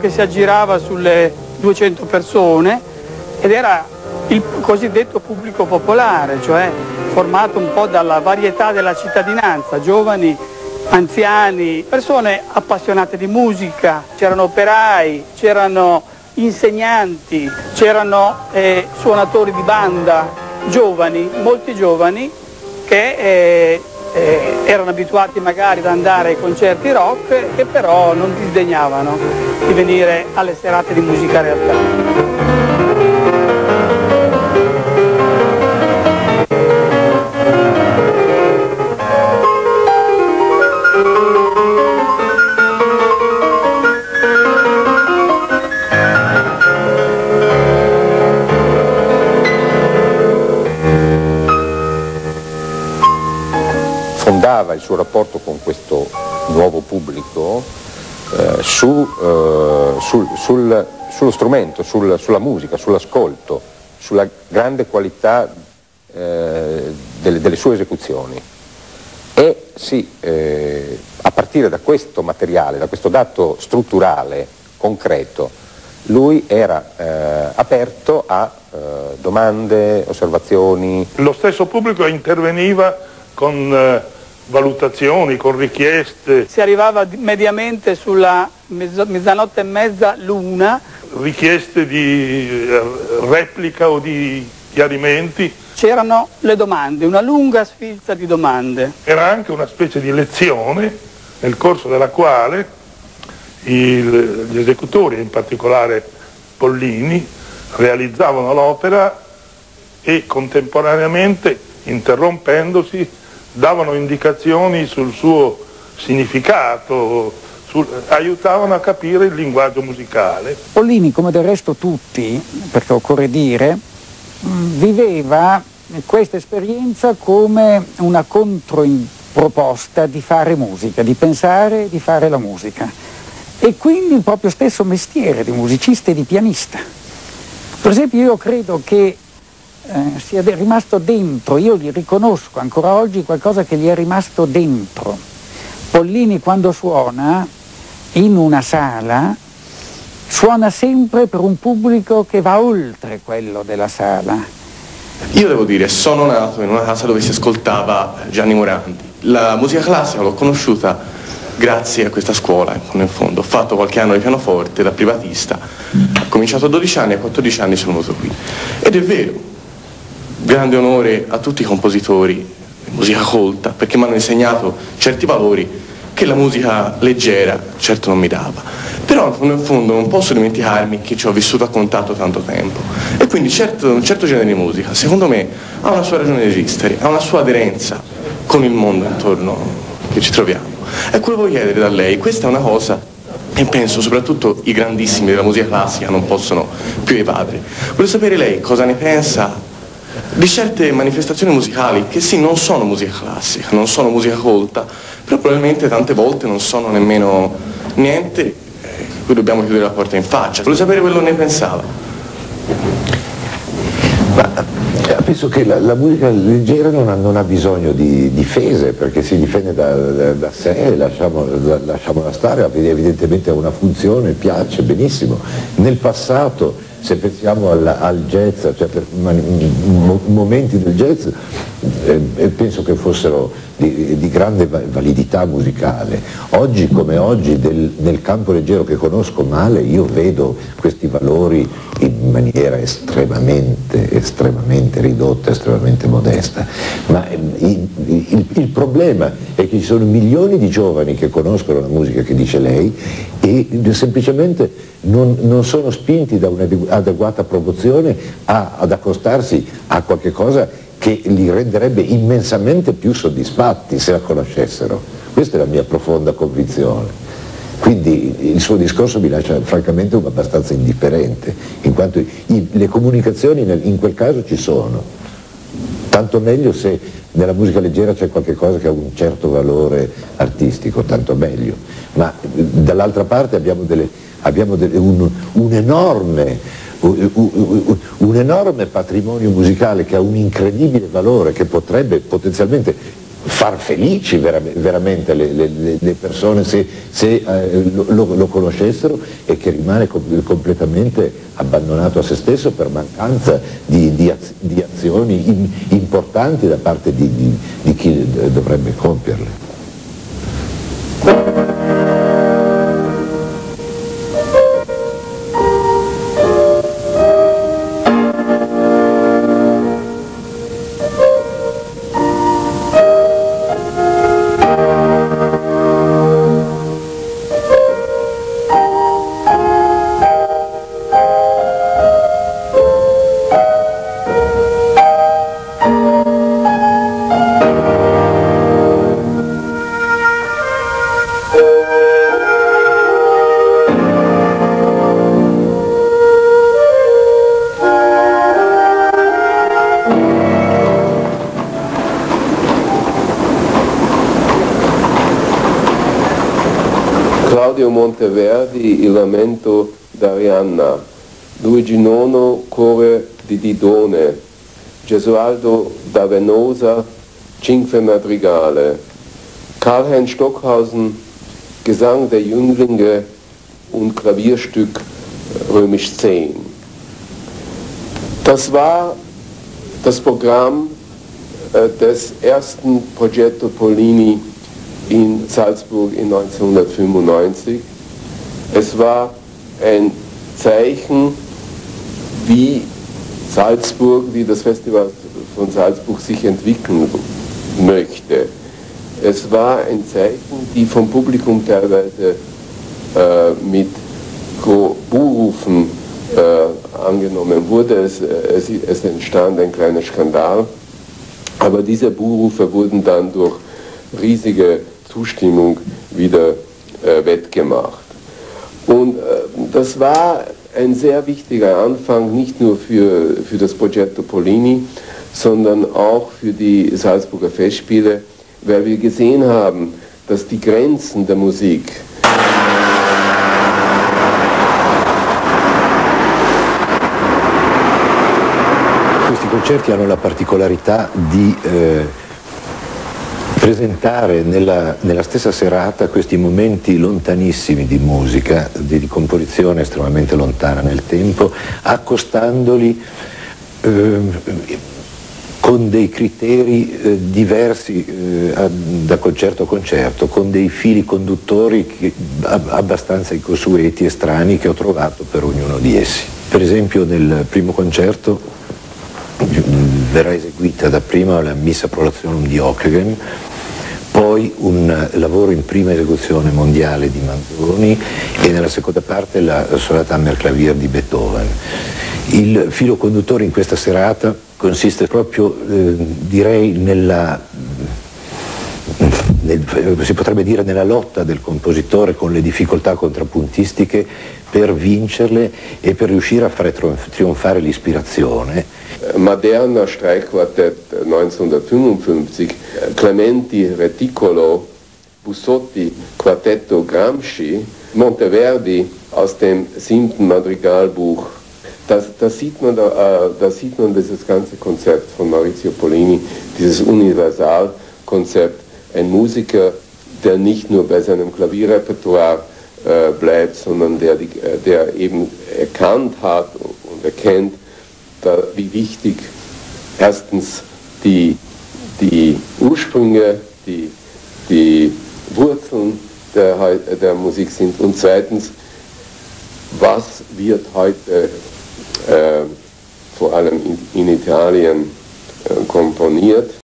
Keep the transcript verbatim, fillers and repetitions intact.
che si aggirava sulle duecento persone ed era il cosiddetto pubblico popolare, cioè formato un po' dalla varietà della cittadinanza, giovani, anziani, persone appassionate di musica, c'erano operai, c'erano insegnanti, c'erano eh, suonatori di banda, giovani, molti giovani che eh, eh, erano abituati magari ad andare ai concerti rock e però non disdegnavano di venire alle serate di musica realtà. Fondava il suo rapporto con questo nuovo pubblico eh, su, eh, sul, sul, sullo strumento, sul, sulla musica, sull'ascolto, sulla grande qualità eh, delle, delle sue esecuzioni. E sì, eh, a partire da questo materiale, da questo dato strutturale, concreto, lui era eh, aperto a eh, domande, osservazioni. Lo stesso pubblico interveniva con eh, valutazioni, con richieste. Si arrivava mediamente sulla mezzanotte e mezza, l'una. Richieste di eh, replica o di chiarimenti. C'erano le domande, una lunga sfilza di domande. Era anche una specie di lezione nel corso della quale il, gli esecutori, in particolare Pollini, realizzavano l'opera e contemporaneamente, interrompendosi, davano indicazioni sul suo significato, sul, aiutavano a capire il linguaggio musicale. Pollini, come del resto tutti, perché occorre dire, viveva questa esperienza come una controproposta di fare musica, di pensare e di fare la musica. E quindi il proprio stesso mestiere di musicista e di pianista. Per esempio io credo che Eh, sia rimasto dentro, io gli riconosco ancora oggi qualcosa che gli è rimasto dentro. Pollini quando suona in una sala suona sempre per un pubblico che va oltre quello della sala. Io devo dire, sono nato in una casa dove si ascoltava Gianni Morandi. La musica classica l'ho conosciuta grazie a questa scuola, in fondo. Ho fatto qualche anno di pianoforte da privatista, ho cominciato a dodici anni e a quattordici anni sono venuto qui. Ed è vero, grande onore a tutti i compositori di musica colta, perché mi hanno insegnato certi valori che la musica leggera certo non mi dava. Però in fondo non posso dimenticarmi che ci ho vissuto a contatto tanto tempo. E quindi certo, un certo genere di musica, secondo me, ha una sua ragione di esistere, ha una sua aderenza con il mondo intorno che ci troviamo. E quello voglio chiedere da lei, questa è una cosa e penso soprattutto i grandissimi della musica classica non possono più evadere. Voglio sapere lei cosa ne pensa di certe manifestazioni musicali che sì, non sono musica classica, non sono musica colta, però probabilmente tante volte non sono nemmeno niente, eh, cui dobbiamo chiudere la porta in faccia. Voglio sapere quello che ne pensava. Ma penso che la, la musica leggera non ha, non ha bisogno di difese, perché si difende da, da, da sé, lasciamo, la, lasciamola stare, evidentemente ha una funzione, piace benissimo. Nel passato, se pensiamo al, al jazz, cioè per momenti del jazz, eh, penso che fossero di, di grande validità musicale. Oggi come oggi del, nel campo leggero che conosco male io vedo questi valori in maniera estremamente, estremamente ridotta, estremamente modesta. Ma il, il, il problema è che ci sono milioni di giovani che conoscono la musica che dice lei e semplicemente non, non sono spinti da un'adeguata promozione a, ad accostarsi a qualche cosa che li renderebbe immensamente più soddisfatti se la conoscessero. Questa è la mia profonda convinzione. Quindi il suo discorso mi lascia francamente abbastanza indifferente, in quanto i, le comunicazioni nel, in quel caso ci sono. Tanto meglio se nella musica leggera c'è qualche cosa che ha un certo valore artistico, tanto meglio. Ma dall'altra parte abbiamo, delle, abbiamo delle, un, un enorme un enorme patrimonio musicale che ha un incredibile valore, che potrebbe potenzialmente far felici vera, veramente le, le, le persone se, se eh, lo, lo conoscessero, e che rimane com- completamente abbandonato a se stesso per mancanza di, di, az- di azioni in, importanti da parte di, di, di chi dovrebbe compierle. Claudio Monteverdi, Il lamento d'Arianna, Luigi Nono, Core di Didone, Gesualdo da Venosa, Cinque Madrigale, Karl-Heinz Stockhausen, Gesang der Jünglinge und Klavierstück römisch zehn. Das war das Programm äh, des ersten Progetto Pollini in Salzburg in neunzehnhundertfünfundneunzig. Es war ein Zeichen, wie Salzburg, wie das Festival von Salzburg sich entwickeln möchte. Es war ein Zeichen, die vom Publikum teilweise äh, mit Buhrufen äh, angenommen wurde. Es, es, es entstand ein kleiner Skandal, aber diese Buhrufe wurden dann durch riesige Zustimmung wieder äh, wettgemacht. Und äh, das war ein sehr wichtiger Anfang, nicht nur für, für das Progetto Pollini, sondern auch für die Salzburger Festspiele, weil wir gesehen haben, dass die Grenzen der Musik Questi concerti hanno la particolarità di eh, presentare nella, nella stessa serata questi momenti lontanissimi di musica, di, di composizione estremamente lontana nel tempo, accostandoli eh, con dei criteri eh, diversi eh, a, da concerto a concerto, con dei fili conduttori che, ab, abbastanza inconsueti e strani che ho trovato per ognuno di essi. Per esempio nel primo concerto verrà eseguita dapprima la Missa Prolationum di Ockeghem, poi un lavoro in prima esecuzione mondiale di Manzoni e nella seconda parte la Sonata Hammerklavier di Beethoven. Il filo conduttore in questa serata consiste proprio, eh, direi, nella, nel, si potrebbe dire nella lotta del compositore con le difficoltà contrappuntistiche per vincerle e per riuscire a fare trionfare l'ispirazione. Maderna Streichquartett neunzehnhundertfünfundfünfzig, Clementi Reticolo, Bussotti Quartetto Gramsci, Monteverdi aus dem siebten Madrigalbuch. Da, da, sieht man, da, da sieht man dieses ganze Konzept von Maurizio Pollini, dieses Universalkonzept, ein Musiker, der nicht nur bei seinem Klavierrepertoire äh, bleibt, sondern der, die, der eben erkannt hat und erkennt, da, wie wichtig erstens die, die Ursprünge, die, die Wurzeln der, der Musik sind und zweitens, was wird heute äh, vor allem in, in Italien äh, komponiert.